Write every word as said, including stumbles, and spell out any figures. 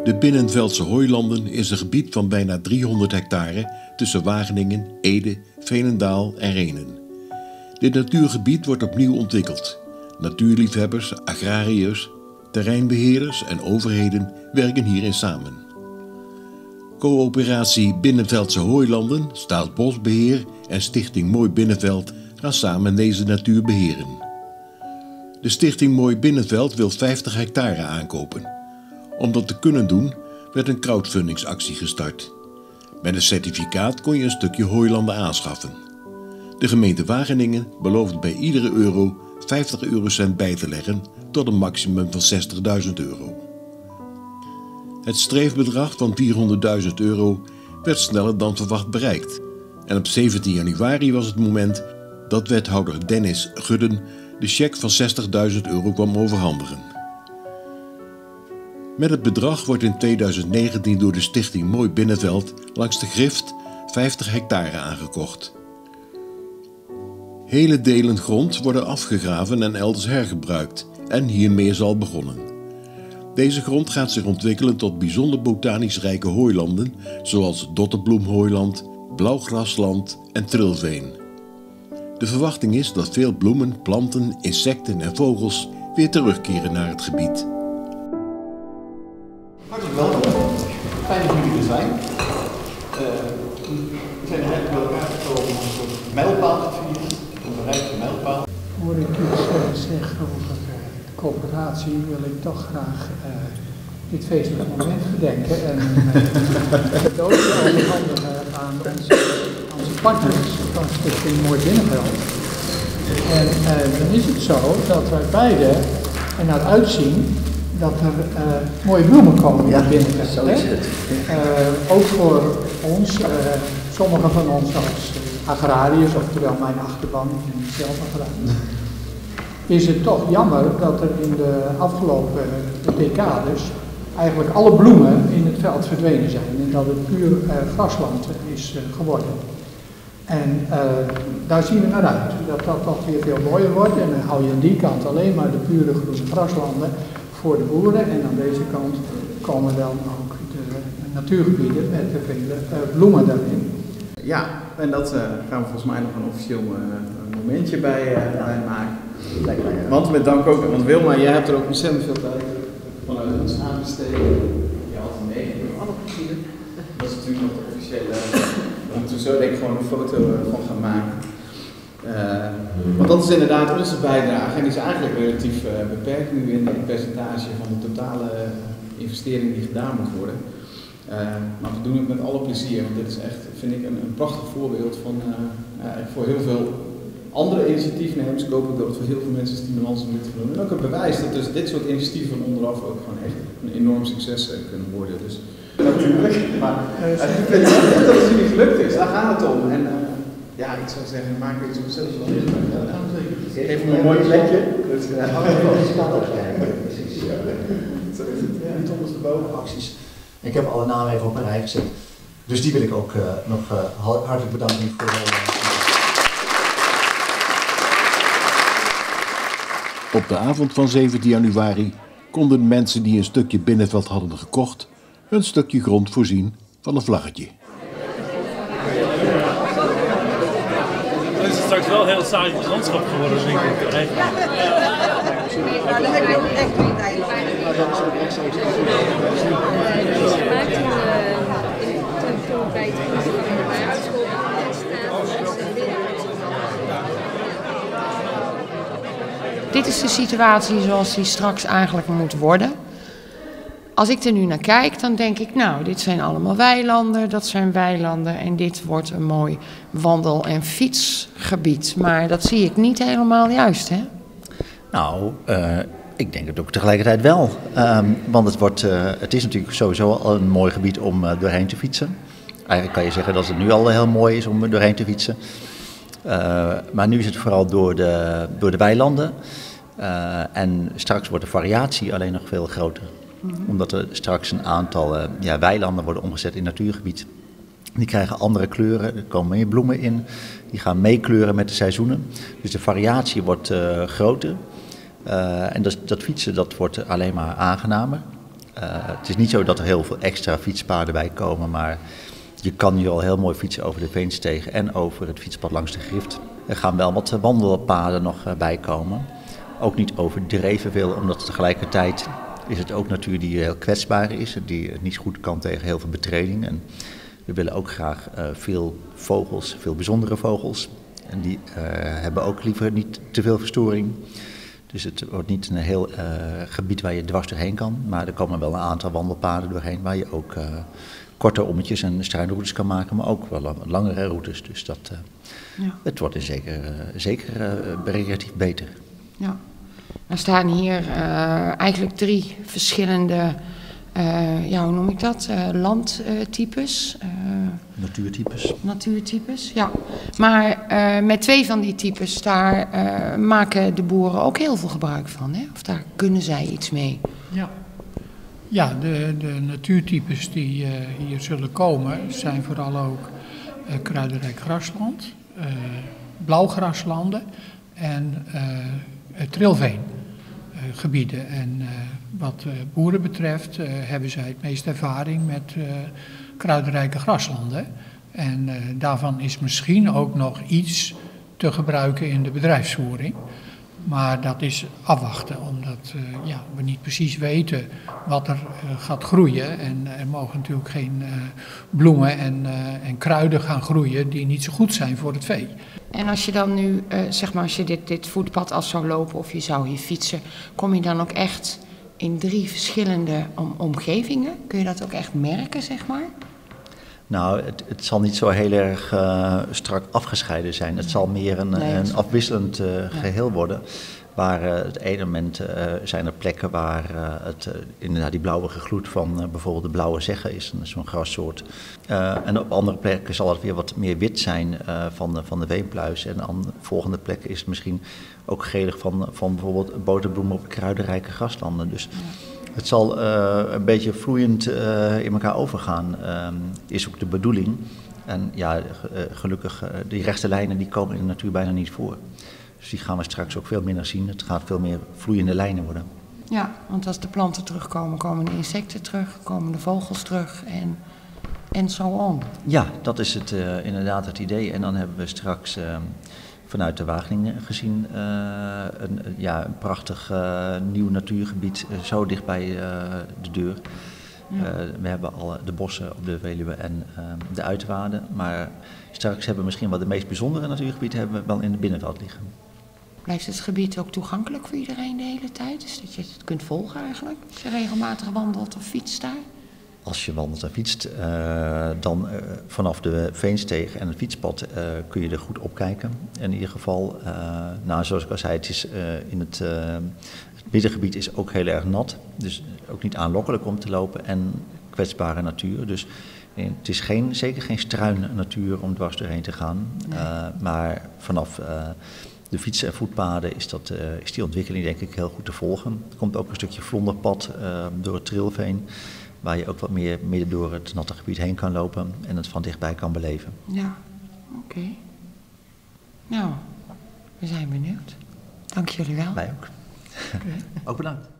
De Binnenveldse Hooilanden is een gebied van bijna driehonderd hectare tussen Wageningen, Ede, Veenendaal en Rhenen. Dit natuurgebied wordt opnieuw ontwikkeld. Natuurliefhebbers, agrariërs, terreinbeheerders en overheden werken hierin samen. Coöperatie Binnenveldse Hooilanden, Staatsbosbeheer en Stichting Mooi Binnenveld gaan samen deze natuur beheren. De Stichting Mooi Binnenveld wil vijftig hectare aankopen. Om dat te kunnen doen werd een crowdfundingsactie gestart. Met een certificaat kon je een stukje hooilanden aanschaffen. De gemeente Wageningen belooft bij iedere euro vijftig eurocent bij te leggen tot een maximum van zestigduizend euro. Het streefbedrag van vierhonderdduizend euro werd sneller dan verwacht bereikt. En op zeventien januari was het moment dat wethouder Dennis Gudden de cheque van zestigduizend euro kwam overhandigen. Met het bedrag wordt in tweeduizend negentien door de Stichting Mooi Binnenveld langs de Grift vijftig hectare aangekocht. Hele delen grond worden afgegraven en elders hergebruikt en hiermee is al begonnen. Deze grond gaat zich ontwikkelen tot bijzonder botanisch rijke hooilanden zoals Dotterbloemhooiland, Blauwgrasland en Trilveen. De verwachting is dat veel bloemen, planten, insecten en vogels weer terugkeren naar het gebied. Hartelijk welkom. Fijn dat jullie er zijn. Uh, we zijn er eigenlijk bij elkaar gekomen om een soort mijlpaal te vieren. Een bereikte mijlpaal. Hoor ik iets uh, zeggen over uh, de coöperatie, wil ik toch graag uh, dit feestelijk moment gedenken en uh, het ook overhandigen aan onze, onze partners van Stichting Mooi Binnenveld. En uh, dan is het zo dat wij beide er naar uitzien dat er uh, mooie bloemen komen in het Binnenveld. Zo is het. Uh, ook voor ons, uh, sommigen van ons als uh, agrariërs, oftewel mijn achterban, ik ben zelf agrariër, is het toch jammer dat er in de afgelopen decades eigenlijk alle bloemen in het veld verdwenen zijn en dat het puur uh, grasland is uh, geworden. En uh, daar zien we naar uit, dat dat toch weer veel mooier wordt en dan hou je aan die kant alleen maar de pure groene graslanden voor de boeren en aan deze kant komen dan ook de natuurgebieden met de vele uh, bloemen daarin. Ja, en dat uh, gaan we volgens mij nog een officieel uh, momentje bij, uh, bij maken. Want met dank ook, want Wilma, jij hebt er ook ontzettend veel tijd vanuit ons aanbesteden. Je had het mee, alle plezier. Dat is natuurlijk nog de officiële, daar moeten we zo denk ik gewoon een foto van gaan maken. Uh, want dat is inderdaad onze bijdrage en die is eigenlijk relatief uh, beperkt nu in het percentage van de totale investering die gedaan moet worden. Uh, maar we doen het met alle plezier, want dit is echt, vind ik, een, een prachtig voorbeeld van uh, uh, voor heel veel andere initiatiefnemers. Ik hoop ook dat het voor heel veel mensen stimulans om dit te doen. En ook het bewijs dat dus dit soort initiatieven van onderaf ook gewoon echt een enorm succes uh, kunnen worden. Dus natuurlijk, maar uh, ik vind het dat het jullie gelukt is, daar gaat het om. En, uh, ja, ik zou zeggen, maak er iets op zelfs wel in. Geef me een mooi plekje. Dus, uh, ja, precies. Ja. Zo is het. Ja, niet ondersteboven acties. Ik heb alle namen even op een rij gezet. Dus die wil ik ook uh, nog uh, hartelijk bedanken voor de. Op de avond van zeventien januari konden de mensen die een stukje Binnenveld hadden gekocht hun stukje grond voorzien van een vlaggetje. Het is straks wel een heel saai landschap geworden, denk ik. Eigenlijk. Maar dan heb je ook echt niet eiland. Het is gemaakt toen toen bij het uitschool Dit is de situatie zoals die straks eigenlijk moet worden. Als ik er nu naar kijk, dan denk ik, nou, dit zijn allemaal weilanden, dat zijn weilanden en dit wordt een mooi wandel- en fietsgebied. Maar dat zie ik niet helemaal juist, hè? Nou, uh, ik denk het ook tegelijkertijd wel. Um, want het, wordt, uh, het is natuurlijk sowieso al een mooi gebied om uh, doorheen te fietsen. Eigenlijk kan je zeggen dat het nu al heel mooi is om doorheen te fietsen. Uh, maar nu is het vooral door de, door de weilanden. Uh, en straks wordt de variatie alleen nog veel groter. Mm-hmm. Omdat er straks een aantal uh, ja, weilanden worden omgezet in natuurgebied. Die krijgen andere kleuren, er komen meer bloemen in. Die gaan meekleuren met de seizoenen. Dus de variatie wordt uh, groter. Uh, en dat, dat fietsen dat wordt alleen maar aangenamer. Uh, het is niet zo dat er heel veel extra fietspaden bij komen, maar je kan hier al heel mooi fietsen over de Veenstegen en over het fietspad langs de Grift. Er gaan wel wat wandelpaden nog uh, bij komen. Ook niet overdreven veel, omdat tegelijkertijd is het ook natuur die heel kwetsbaar is, die niet goed kan tegen heel veel betreding. En we willen ook graag uh, veel vogels, veel bijzondere vogels. En die uh, hebben ook liever niet te veel verstoring. Dus het wordt niet een heel uh, gebied waar je dwars doorheen kan. Maar er komen wel een aantal wandelpaden doorheen waar je ook uh, korte ommetjes en struinroutes kan maken. Maar ook wel langere routes. Dus dat, uh, ja. Het wordt er zeker, uh, zeker uh, relatief beter. Ja. Er staan hier uh, eigenlijk drie verschillende, uh, ja, hoe noem ik dat, uh, landtypes. Uh, natuurtypes. Natuurtypes, ja. Maar uh, met twee van die types, daar uh, maken de boeren ook heel veel gebruik van, hè? Of daar kunnen zij iets mee? Ja, ja de, de natuurtypes die uh, hier zullen komen zijn vooral ook uh, kruidenrijk grasland, uh, blauwgraslanden en uh, trilveengebieden. Uh, en uh, wat uh, boeren betreft uh, hebben zij het meeste ervaring met uh, kruidenrijke graslanden. En uh, daarvan is misschien ook nog iets te gebruiken in de bedrijfsvoering. Maar dat is afwachten, omdat uh, ja, we niet precies weten wat er uh, gaat groeien. En er mogen natuurlijk geen uh, bloemen en, uh, en kruiden gaan groeien die niet zo goed zijn voor het vee. En als je dan nu, uh, zeg maar, als je dit, dit voetpad af zou lopen of je zou hier fietsen, kom je dan ook echt in drie verschillende om, omgevingen? Kun je dat ook echt merken, zeg maar? Nou, het, het zal niet zo heel erg uh, strak afgescheiden zijn. Het zal meer een, nee, een afwisselend uh, ja. geheel worden. Waar uh, het ene moment uh, zijn er plekken waar uh, het, uh, inderdaad die blauwige gloed van uh, bijvoorbeeld de blauwe zegge is, zo'n grassoort. Uh, en op andere plekken zal het weer wat meer wit zijn uh, van, de, van de weenpluis. En aan volgende plekken is het misschien ook gelig van, van bijvoorbeeld boterbloemen op kruidenrijke graslanden. Dus ja. Het zal uh, een beetje vloeiend uh, in elkaar overgaan, uh, is ook de bedoeling. En ja, uh, gelukkig, uh, die rechte lijnen die komen in de natuur bijna niet voor. Dus die gaan we straks ook veel minder zien. Het gaat veel meer vloeiende lijnen worden. Ja, want als de planten terugkomen, komen de insecten terug, komen de vogels terug en, en zo on. Ja, dat is het, uh, inderdaad het idee. En dan hebben we straks uh, vanuit de Wageningen gezien uh, een, ja, een prachtig uh, nieuw natuurgebied uh, zo dicht bij uh, de deur. Ja. Uh, we hebben al de bossen op de Veluwe en uh, de Uitwaarden. Maar straks hebben we misschien wel de meest bijzondere natuurgebieden hebben we wel in het binnenveld liggen. Blijft het gebied ook toegankelijk voor iedereen de hele tijd? Dus dat je het kunt volgen eigenlijk, als je regelmatig wandelt of fietst daar? Als je wandelt en fietst, uh, dan uh, vanaf de Veensteeg en het fietspad uh, kun je er goed op kijken. In ieder geval, uh, nou, zoals ik al zei, het is uh, in het, uh, het middengebied is ook heel erg nat. Dus ook niet aanlokkelijk om te lopen en kwetsbare natuur. Dus het is geen, zeker geen struin natuur om dwars doorheen te gaan. Nee. Uh, maar vanaf uh, de fietsen en voetpaden is, dat, uh, is die ontwikkeling denk ik heel goed te volgen. Er komt ook een stukje vlonderpad uh, door het Trilveen, waar je ook wat meer midden door het natte gebied heen kan lopen en het van dichtbij kan beleven. Ja, oké. Okay. Nou, we zijn benieuwd. Dank jullie wel. Wij ook. Okay. Ook bedankt.